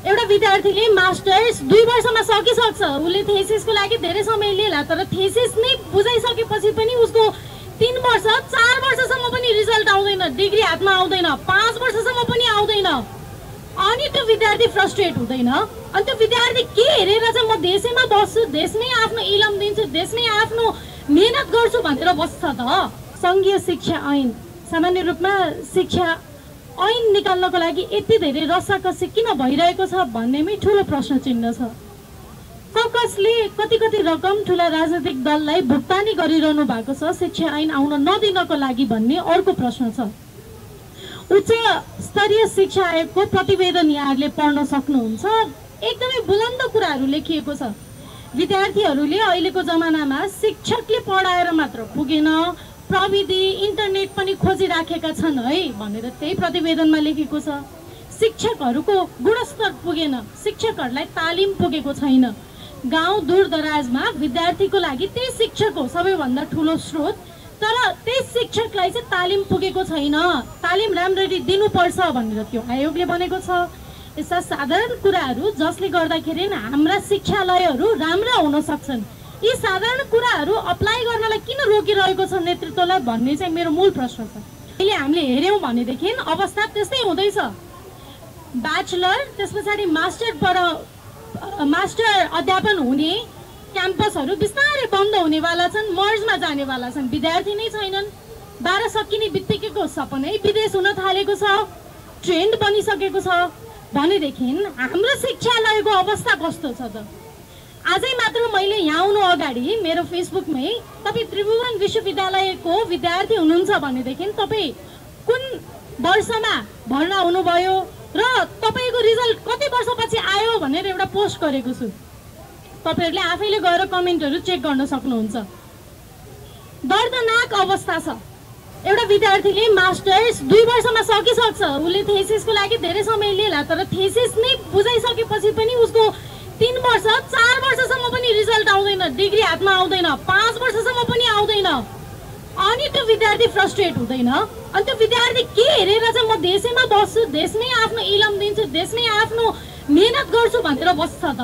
एउटा विद्यार्थीले मास्टर्स 2 वर्षमा सकिसक्छ, उसले थेसिसको लागि धेरै समय लिएला, तर थेसिस नै बुझाइसकेपछि पनि उसको 3 वर्ष 4 वर्षसम्म पनि रिजल्ट आउँदैन, डिग्री हातमा आउँदैन, 5 वर्षसम्म पनि आउँदैन। अनि त्यो विद्यार्थी फ्रस्ट्रेट हुँदैन? अनि त्यो विद्यार्थी के हेरेर चाहिँ म देशैमा बस्छु, देशमै आफ्नो इलम दिन्छु, देशमै आफ्नो मेहनत गर्छु भनेर बस्छ त? संघीय शिक्षा ऐन, सामान्य रूपमा शिक्षा ऐन निकाल्नको लागि यति धेरै रसाकसी किन भइरहेको छ भन्नेमै ठुलो प्रश्न चिन्ह छ। ककसले कति कति रकम ठुला राजनीतिक दललाई भुक्तानी गरिरहनु भएको छ शिक्षा ऐन आउन नदिनको लागि भन्ने अर्को प्रश्न छ। उच्च स्तरीय शिक्षा आयोगको प्रतिवेदन यहाँहरूले पढ्न सक्नुहुन्छ। एकदमै बुलन्द कुराहरू लेखिएको छ। विद्यार्थीहरूले अहिलेको जमानामा शिक्षकले पढाएर मात्र पुगेन, प्रविधि इन्टरनेट पनि खोजिराखेका छन् है भनेर त्यही प्रतिवेदनमा लेखेको छ। शिक्षकहरूको गुणस्तर पुगेन, शिक्षकहरूलाई तालिम पुगेको छैन। गाउँ दूरदराजमा विद्यार्थीको लागि त्यही शिक्षक हो सबैभन्दा ठुलो स्रोत, तर त्यही शिक्षकलाई चाहिँ तालिम पुगेको छैन। तालिम राम्ररी दिनुपर्छ भनेर त्यो आयोगले भनेको छ। यस्ता साधारण कुराहरू जसले गर्दाखेरि हाम्रा शिक्षालयहरू राम्रा हुन सक्छन्, यी साधारण कुराहरू अप्लाई गर्नलाई किन रोकिरहेको छ नेतृत्वलाई भन्ने चाहिँ मेरो मूल प्रश्न छ। अहिले हामीले हेर्यौँ भनेदेखि अवस्था त्यस्तै हुँदैछ। ब्याचलर त्यस पछाडि मास्टर अध्यापन हुने क्याम्पसहरू बिस्तारै बन्द हुनेवाला छन्, मर्जमा जानेवाला छन्, विद्यार्थी नै छैनन्। 12 सकिने बित्तिकैको सपनै विदेश हुन थालेको छ, ट्रेन्ड बनिसकेको छ भनेदेखि हाम्रो शिक्षालयको अवस्था कस्तो छ त? आजै मात्र मैले यहाँ आउनु अगाडि मेरो फेसबुकमै तपाईँ त्रिभुवन विश्वविद्यालयको विद्यार्थी हुनुहुन्छ भनेदेखि तपाईँ कुन वर्षमा भर्ना हुनुभयो र तपाईँको रिजल्ट कति वर्षपछि आयो भनेर एउटा पोस्ट गरेको छु। तपाईँहरूले आफैले गएर कमेन्टहरू चेक गर्न सक्नुहुन्छ। दर्दनाक अवस्था छ। एउटा विद्यार्थीले मास्टर्स 2 वर्षमा सकिसक्छ, उसले थेसिसको लागि धेरै समय लिएला, तर थेसिस नै बुझाइसकेपछि पनि उसको 3 वर्ष 4 वर्षसम्म पनि रिजल्ट आउँदैन, डिग्री हातमा आउँदैन, 5 वर्षसम्म पनि आउँदैन। अनि त्यो विद्यार्थी फ्रस्ट्रेट हुँदैन? अनि त्यो विद्यार्थी के हेरेर चाहिँ म देशैमा बस्छु, देशमै आफ्नो इलम दिन्छु, देशमै आफ्नो मेहनत गर्छु भनेर बस्छ त?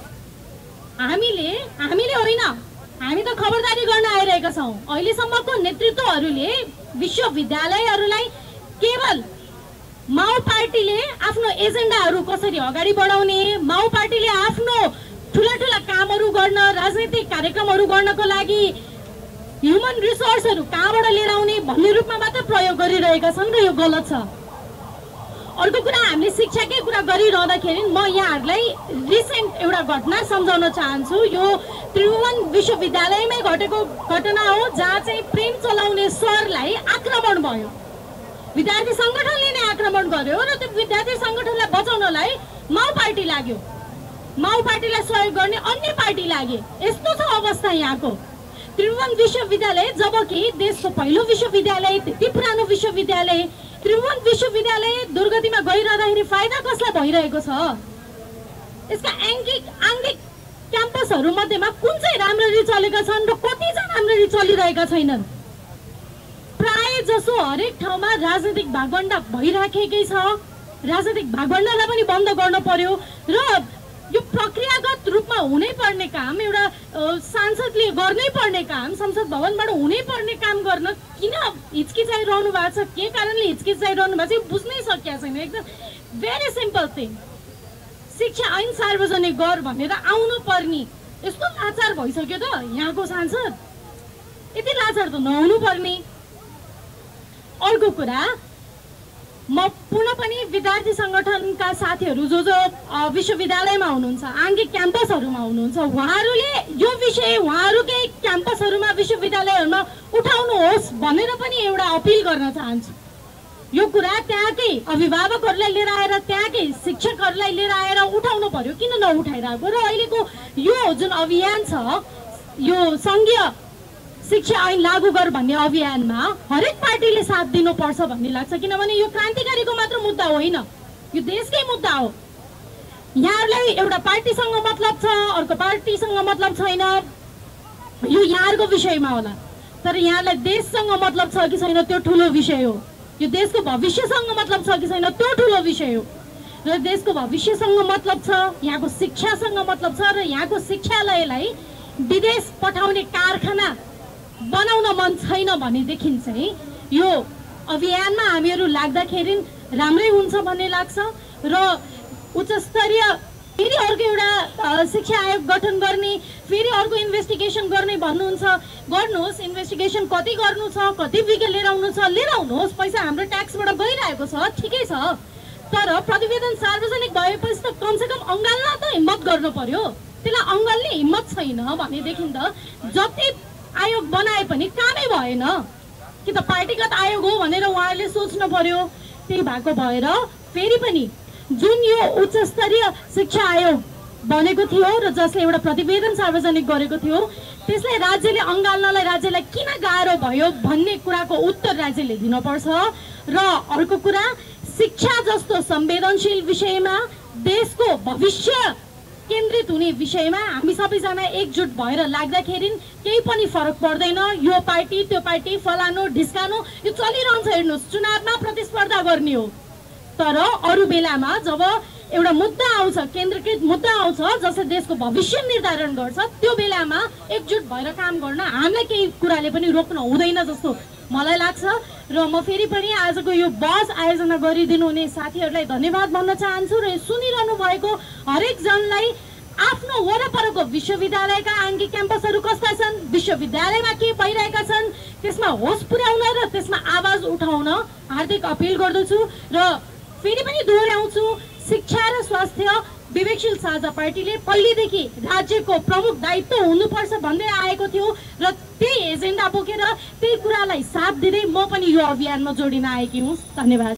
हामीले होइन, हामी त खबरदारी गर्न आइरहेका छौँ। अहिलेसम्मको नेतृत्वहरूले विश्वविद्यालयहरूलाई केवल माओ पार्टीले आफ्नो एजेन्डाहरू कसरी अगाडि बढाउने, माओ पार्टीले आफ्नो ठुला ठुला कामहरू गर्न, राजनीतिक कार्यक्रमहरू गर्नको लागि ह्युमन रिसोर्सहरू कहाँबाट लिएर आउने भन्ने रूपमा मात्र प्रयोग गरिरहेका छन् र यो गलत छ। अर्को कुरा, हामीले शिक्षाकै कुरा गरिरहँदाखेरि म यहाँहरूलाई रिसेन्ट एउटा घटना सम्झाउन चाहन्छु। यो त्रिभुवन विश्वविद्यालयमै घटेको घटना हो, जहाँ चाहिँ प्रेम चलाउने सरलाई आक्रमण भयो। विद्यार्थी सङ्गठनले नै आक्रमण गर्यो र त्यो विद्यार्थी सङ्गठनलाई बचाउनलाई माओ पार्टी लाग्यो, माओ पार्टीलाई सहयोग गर्ने अन्य पार्टी लागे। यस्तो छ अवस्था यहाँको। त्रिभुवन विश्वविद्यालय जबकि देशको पहिलो विश्वविद्यालय, त्यति पुरानो विश्वविद्यालय, त्रिभुवन विश्वविद्यालय दुर्गतिमा गइरहँदाखेरि फाइदा कसलाई भइरहेको छ? यसका आङ्गिक क्याम्पसहरू मध्येमा कुन चाहिँ राम्ररी चलेका छन् र कति चाहिँ राम्ररी चलिरहेका छैनन्? प्राय जसो हरेक ठाउँमा राजनीतिक भागवण्डा भइराखेकै छ। राजनीतिक भागवण्डालाई पनि बन्द गर्न पर्यो र यो प्रक्रियागत रूपमा हुनै पर्ने काम, एउटा सांसदले गर्नै पर्ने काम, संसद भवनबाट हुनै पर्ने काम गर्न किन हिचकिचाइरहनु भएको छ? के कारणले हिचकिचाइरहनु भएको छ बुझ्नै सकिएको छैन। एकदम भेरी सिम्पल थिङ, शिक्षा ऐन सार्वजनिक गर भनेर आउनु पर्ने यस्तो लाचार भइसक्यो त यहाँको सांसद। यति लाचार त नहुनु पर्ने। अर्को कुरा, म पुनः पनि विद्यार्थी सङ्गठनका साथीहरू जो विश्वविद्यालयमा हुनुहुन्छ, आङ्गिक क्याम्पसहरूमा हुनुहुन्छ, उहाँहरूले यो विषय उहाँहरूकै क्याम्पसहरूमा विश्वविद्यालयहरूमा उठाउनुहोस् भनेर पनि एउटा अपिल गर्न चाहन्छु। यो कुरा त्यहाँकै अभिभावकहरूलाई लिएर आएर, त्यहाँकै शिक्षकहरूलाई लिएर आएर उठाउनु पर्यो। किन नउठाइरहेको? र अहिलेको यो जुन अभियान छ, यो सङ्घीय शिक्षा ऐन लागू गर भन्ने अभियानमा हरेक पार्टीले साथ दिनुपर्छ भन्ने लाग्छ। किनभने यो क्रान्तिकारीको मात्र मुद्दा होइन, यो देशकै मुद्दा हो। यहाँहरूलाई एउटा पार्टीसँग मतलब छ, अर्को पार्टीसँग मतलब छैन, यो यहाँहरूको विषयमा होला, तर यहाँलाई देशसँग मतलब छ कि छैन त्यो ठुलो विषय हो। यो देशको भविष्यसँग मतलब छ कि छैन त्यो ठुलो विषय हो। र देशको भविष्यसँग मतलब छ, यहाँको शिक्षासँग मतलब छ र यहाँको शिक्षालयलाई विदेश पठाउने कारखाना बनाउन मन छैन भनेदेखि चाहिँ यो अभियानमा हामीहरू लाग्दाखेरि राम्रै हुन्छ भन्ने लाग्छ। र उच्च स्तरीय फेरि अर्को एउटा शिक्षा आयोग गठन गर्ने, फेरि अर्को इन्भेस्टिगेसन गर्ने भन्नुहुन्छ। गर्नुहोस्, इन्भेस्टिगेसन कति गर्नु छ, कति बिग्रेर लिएर आउनु छ, लिएर आउनुहोस्, पैसा हाम्रो ट्याक्सबाट गइरहेको छ, ठिकै छ। तर प्रतिवेदन सार्वजनिक भएपछि त कमसेकम अँगाल्न त हिम्मत गर्नु पर्यो। त्यसलाई अँगाल्ने हिम्मत छैन भनेदेखि त जति आयोग बनाए पनि कामै भएन कि त पार्टीगत आयोग हो भनेर उहाँहरूले सोच्नु पर्यो। त्यही भएको भएर फेरि पनि जुन यो उच्च स्तरीय शिक्षा आयोग बनेको थियो र जसले एउटा प्रतिवेदन सार्वजनिक गरेको थियो, त्यसलाई राज्यले अँगाल्नलाई राज्यलाई किन गाह्रो भयो भन्ने कुराको उत्तर राज्यले दिनुपर्छ। र अर्को कुरा, शिक्षा जस्तो संवेदनशील विषयमा, देशको भविष्य केन्द्रित हुने विषयमा हामी सबैजना एकजुट भएर लाग्दाखेरि केही पनि फरक पर्दैन। यो पार्टी त्यो पार्टी फलानु ढिस्कानु यो चलिरहन्छ। हेर्नुहोस्, चुनावमा प्रतिस्पर्धा गर्ने हो, तर अरू बेलामा जब एउटा मुद्दा आउँछ, केन्द्रीकृत मुद्दा आउँछ जसले देशको भविष्य निर्धारण गर्छ, त्यो बेलामा एकजुट भएर काम गर्न हामीलाई केही कुराले पनि रोक्न हुँदैन जस्तो मलाई लाग्छ। र म फेरि पनि आजको यो बस आयोजना गरिदिनु हुने साथीहरूलाई धन्यवाद भन्न चाहन्छु। र सुनिरहनु भएको हरेक जनलाई आफ्नो वरपरको विश्वविद्यालयका आङ्गिक क्याम्पसहरू कस्ता छन्, विश्वविद्यालयमा के भइरहेका छन्, त्यसमा होस पुर्याउन र त्यसमा आवाज उठाउन हार्दिक अपिल गर्दछु। र फेरि पनि दोहोऱ्याउँछु, शिक्षा र स्वास्थ्य विवेकशील साझा पार्टीले पहिलेदेखि राज्यको प्रमुख दायित्व हुनुपर्छ भन्दै आएको थियो र त्यही एजेन्डा बोकेर त्यही कुरालाई साथ दिँदै म पनि यो अभियानमा जोडिन आएकी हुँ। धन्यवाद।